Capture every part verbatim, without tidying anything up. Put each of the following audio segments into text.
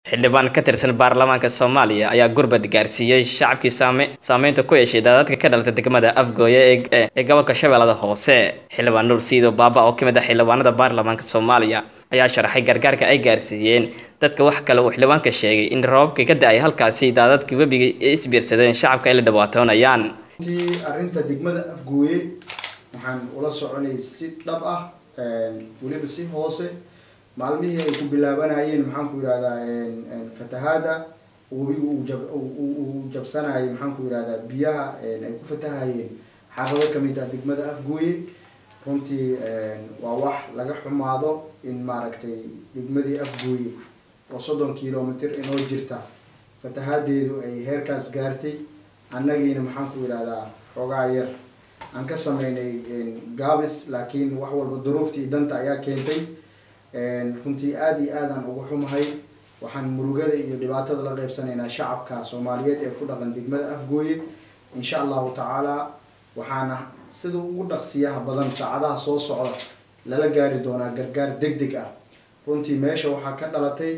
xildhibaan ka tirsan baarlamaanka Soomaaliya ayaa gurbad gaarsiiyay shacabkii saameynta ku yeeshay daadadka ka dhalatay degmada Afgooye ee gobolka Shabeellada Hoose. Xildhibaan Nuur Siido Baaba oo kamid ah xildhibaanada baarlamaanka Soomaaliya ayaa sharaxay gargaarka ay gaarsiiyeen dadka. wax kale uu xildhibaanka sheegay in roobka ka da'ay halkaasi daadadkii webiga ay isbiirsadeen shacabka ay la dhawaatoonayaan. Arrinta degmada Afgooye waxaan ula soconay si dhab ah waliba si hoose maalmihii ay ku bilaabanayeen maxaan ku yiraahdaa fatahaada webigu uu jabsanayay maxaan ku yiraahdaa biyaha ay ku fatahayeen xaafado kamid ah degmada Afgooye. runtii waa wax laga xumaado in maaragtay degmadii Afgooye oo soddon kiiloomitir inoo jirta fatahaadeedu ay heerkaas gaartay. annagiina maxaan ku yiraahdaa xogaa yar aan ka sameynay gaabis, laakiin wax walba duruuftii danta ayaa keentay. runtii aad iyo aad aan ugu xumahay. waxaan murugada iyo dhibaatada la qaybsanaynaa shacabka Soomaaliyeed ee ku dhaqan degmada Afgooye. insha Allah taala waxaana sida ugu dhaqsiyaha badan saacadaha soo socda lala gaari doonaa gargaar degdeg ah. runtii meesha waxaa ka dhalatay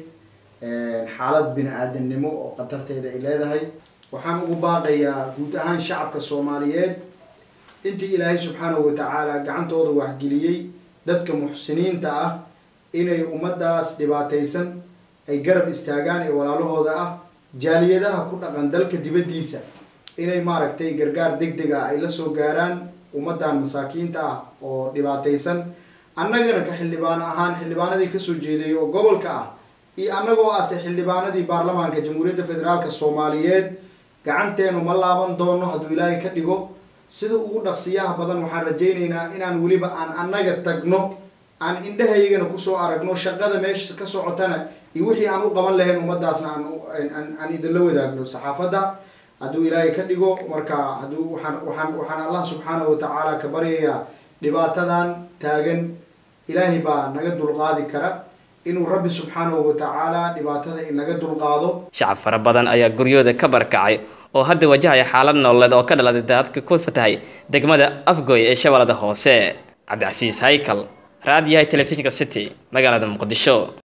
xaalad bini'aadanimo oo qatarteeda ay leedahay. waxaan ugu baaqayaa guud ahaan shacabka Soomaaliyeed intii Ilaahay subxaanahu wa ta'ala gacantooda wax geliyay dadka muxsiniinta ah inay ummadaas dhibaataysan ay garab istaagaan ee walaalahooda ah. jaaliyadaha ku dhaqan dalka dibadiisa inay maaragtay gargaar degdeg ah ay la soo gaaraan ummadan masaakiinta ah oo dhibaataysan. annagana ka xildhibaan ahaan xildhibaanadii ka soo jeeday oo gobolka ah iyo annagoo ah xildhibaanadii baarlamaanka Jamhuuriyadda Federaalka Soomaaliyeed gacanteenu ma laaban doono hadduu Ilaahay ka dhigo. sida ugu dhaqsiyaha badan waxaan rajaynaynaa inaan waliba aan annaga tagno aan indhahaygana ku soo aragno shaqada meesha ka socotana iyo wixii aan u qaban lahayn ummadaasna aan aan idinla wadaagno saxaafadda hadduu Ilaahay ka dhigo. marka hadduu waxaan waxaan waxaan Allah subxaanahu wa ta'ala ka baryayaa dhibaatadan taagan Ilaahay baa naga dulqaadi kara inuu Rabbi subxaanahu wa ta'ala dhibaatada inaga dulqaado. shacab fara badan ayaa guryooda ka barkacay oo hadda wajahaya xaalad nololeed oo ka dhalatay daadadka ku fatahay degmada Afgooye ee Shabeellada Hoose. Cabdi Casiis Haykal, raadiyaha telefishinka City, magaalada Muqdisho.